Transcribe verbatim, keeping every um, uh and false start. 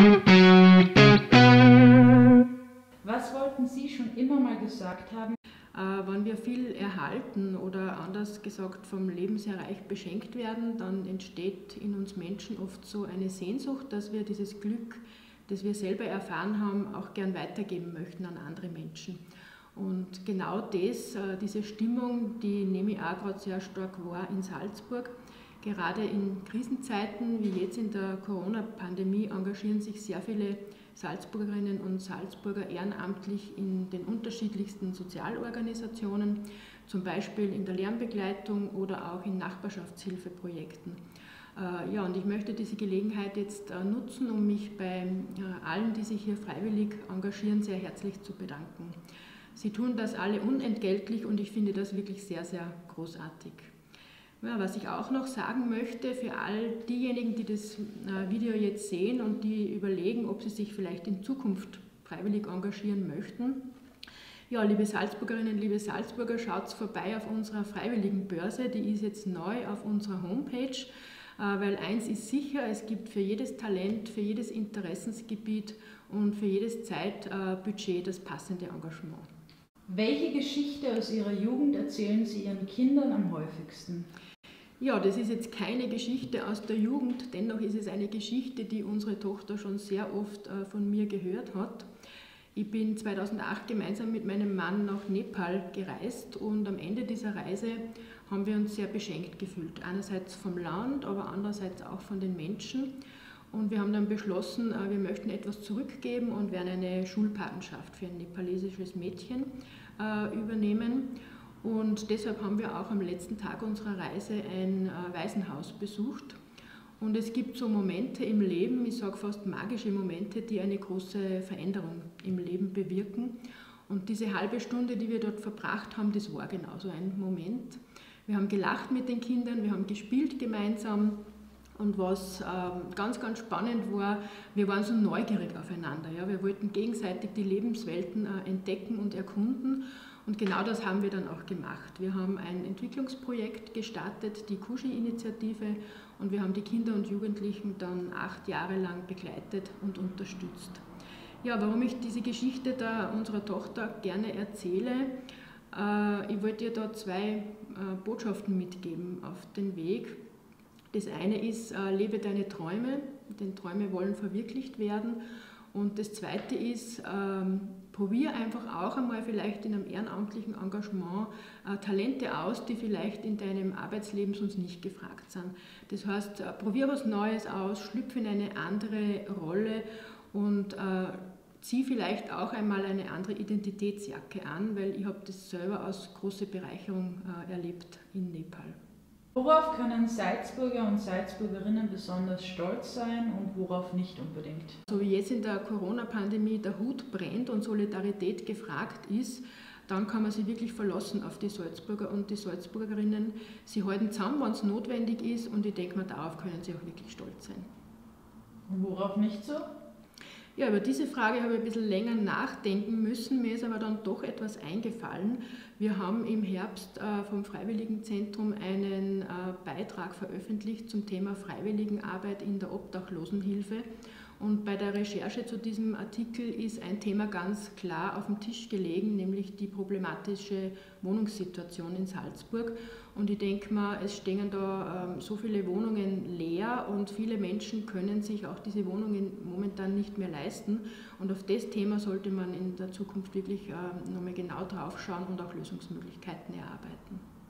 Was wollten Sie schon immer mal gesagt haben? Äh, wenn wir viel erhalten oder anders gesagt vom Leben sehr reich beschenkt werden, dann entsteht in uns Menschen oft so eine Sehnsucht, dass wir dieses Glück, das wir selber erfahren haben, auch gern weitergeben möchten an andere Menschen. Und genau das, äh, diese Stimmung, die nehme ich auch gerade sehr stark wahr in Salzburg. Gerade in Krisenzeiten wie jetzt in der Corona-Pandemie engagieren sich sehr viele Salzburgerinnen und Salzburger ehrenamtlich in den unterschiedlichsten Sozialorganisationen, zum Beispiel in der Lernbegleitung oder auch in Nachbarschaftshilfeprojekten. Ja, und ich möchte diese Gelegenheit jetzt nutzen, um mich bei allen, die sich hier freiwillig engagieren, sehr herzlich zu bedanken. Sie tun das alle unentgeltlich und ich finde das wirklich sehr, sehr großartig. Ja, was ich auch noch sagen möchte, für all diejenigen, die das Video jetzt sehen und die überlegen, ob sie sich vielleicht in Zukunft freiwillig engagieren möchten. Ja, liebe Salzburgerinnen, liebe Salzburger, schaut vorbei auf unserer Freiwilligenbörse, die ist jetzt neu auf unserer Homepage, weil eins ist sicher, es gibt für jedes Talent, für jedes Interessensgebiet und für jedes Zeitbudget das passende Engagement. Welche Geschichte aus Ihrer Jugend erzählen Sie Ihren Kindern am häufigsten? Ja, das ist jetzt keine Geschichte aus der Jugend, dennoch ist es eine Geschichte, die unsere Tochter schon sehr oft von mir gehört hat. Ich bin zweitausendacht gemeinsam mit meinem Mann nach Nepal gereist und am Ende dieser Reise haben wir uns sehr beschenkt gefühlt. Einerseits vom Land, aber andererseits auch von den Menschen. Und wir haben dann beschlossen, wir möchten etwas zurückgeben und werden eine Schulpatenschaft für ein nepalesisches Mädchen übernehmen. Und deshalb haben wir auch am letzten Tag unserer Reise ein Waisenhaus besucht. Und es gibt so Momente im Leben, ich sage fast magische Momente, die eine große Veränderung im Leben bewirken. Und diese halbe Stunde, die wir dort verbracht haben, das war genau so ein Moment. Wir haben gelacht mit den Kindern, wir haben gespielt gemeinsam. Und was äh, ganz, ganz spannend war, wir waren so neugierig aufeinander. Ja? Wir wollten gegenseitig die Lebenswelten äh, entdecken und erkunden. Und genau das haben wir dann auch gemacht. Wir haben ein Entwicklungsprojekt gestartet, die Kushi-Initiative, und wir haben die Kinder und Jugendlichen dann acht Jahre lang begleitet und unterstützt. Ja, warum ich diese Geschichte da unserer Tochter gerne erzähle, äh, ich wollte ihr da zwei äh, Botschaften mitgeben auf den Weg. Das eine ist, äh, lebe deine Träume, denn Träume wollen verwirklicht werden. Und das zweite ist, ähm, probier einfach auch einmal vielleicht in einem ehrenamtlichen Engagement äh, Talente aus, die vielleicht in deinem Arbeitsleben sonst nicht gefragt sind. Das heißt, äh, probier was Neues aus, schlüpfe in eine andere Rolle und äh, zieh vielleicht auch einmal eine andere Identitätsjacke an, weil ich habe das selber als große Bereicherung äh, erlebt in Nepal. Worauf können Salzburger und Salzburgerinnen besonders stolz sein und worauf nicht unbedingt? So wie jetzt in der Corona-Pandemie der Hut brennt und Solidarität gefragt ist, dann kann man sich wirklich verlassen auf die Salzburger und die Salzburgerinnen. Sie halten zusammen, wenn es notwendig ist, und ich denke mal, darauf können sie auch wirklich stolz sein. Und worauf nicht so? Ja, über diese Frage habe ich ein bisschen länger nachdenken müssen, mir ist aber dann doch etwas eingefallen. Wir haben im Herbst äh, vom Freiwilligenzentrum einen äh, Beitrag veröffentlicht zum Thema Freiwilligenarbeit in der Obdachlosenhilfe. Und bei der Recherche zu diesem Artikel ist ein Thema ganz klar auf dem Tisch gelegen, nämlich die problematische Wohnungssituation in Salzburg. Und ich denke mal, es stehen da ähm, so viele Wohnungen leer und viele Menschen können sich auch diese Wohnungen momentan nicht mehr leisten. Und auf das Thema sollte man in der Zukunft wirklich äh, nochmal genau drauf schauen und auch Lösungsmöglichkeiten erarbeiten.